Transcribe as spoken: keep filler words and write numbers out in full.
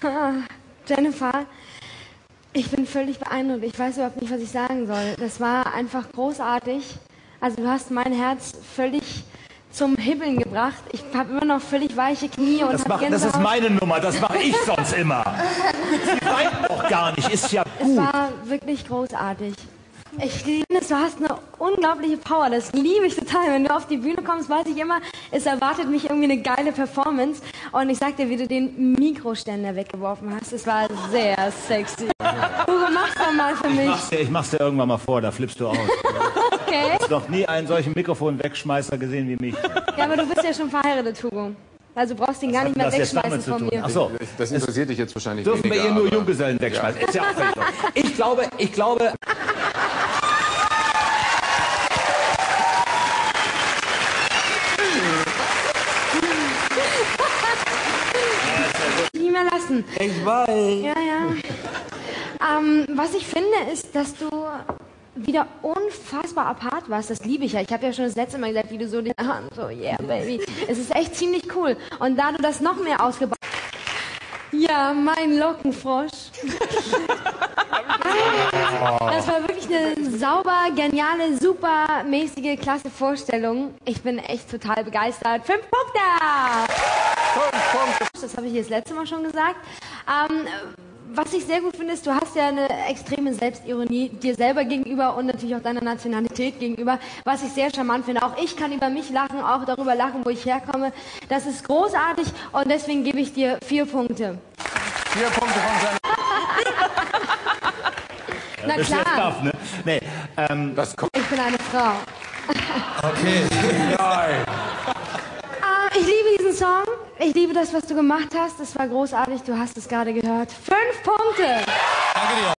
Jennifer, ich bin völlig beeindruckt. Ich weiß überhaupt nicht, was ich sagen soll. Das war einfach großartig. Also du hast mein Herz völlig zum Hibbeln gebracht. Ich habe immer noch völlig weiche Knie und das, hab macht, das ist meine Nummer, das mache ich sonst immer. Sie weint doch gar nicht, ist ja gut. Es war wirklich großartig. Ich liebe es, du hast eine unglaubliche Power, das liebe ich total. Wenn du auf die Bühne kommst, weiß ich immer, es erwartet mich irgendwie eine geile Performance. Und ich sag dir, wie du den Mikroständer weggeworfen hast, es war sehr sexy. Hugo, mach's doch mal für mich. Ich mach's, dir, ich mach's dir irgendwann mal vor, da flippst du aus. Okay. Du hast noch nie einen solchen Mikrofonwegschmeißer gesehen wie mich. Ja, aber du bist ja schon verheiratet, Hugo. Also du brauchst ihn gar nicht mehr wegschmeißen von mir. Ach so. Das interessiert dich jetzt wahrscheinlich Dürfen weniger. wir ihr nur Junggesellen wegschmeißen? Ist ja auch völlig okay. Ich glaube, ich glaube... Nie mehr lassen. Ich weiß. Ja, ja. Ähm, was ich finde, ist, dass du wieder unfassbar apart warst. Das liebe ich ja. Ich habe ja schon das letzte Mal gesagt, wie du so die Hand, so, yeah, baby. Es ist echt ziemlich cool. Und da du das noch mehr ausgebaut hast. Ja, mein Lockenfrosch. Das war wirklich eine sauber, geniale, supermäßige, klasse Vorstellung. Ich bin echt total begeistert. Fünf Punkte! Fünf Punkte! Das habe ich hier das letzte Mal schon gesagt. Ähm, was ich sehr gut finde, ist, du hast ja eine extreme Selbstironie dir selber gegenüber und natürlich auch deiner Nationalität gegenüber, was ich sehr charmant finde. Auch ich kann über mich lachen, auch darüber lachen, wo ich herkomme. Das ist großartig und deswegen gebe ich dir vier Punkte. Vier Punkte von seinem... Na klar. Tough, ne? Nee, ähm, das kommt. Ich bin eine Frau. Okay. Nein. Ich liebe diesen Song. Ich liebe das, was du gemacht hast. Es war großartig. Du hast es gerade gehört. Fünf Punkte. Danke dir.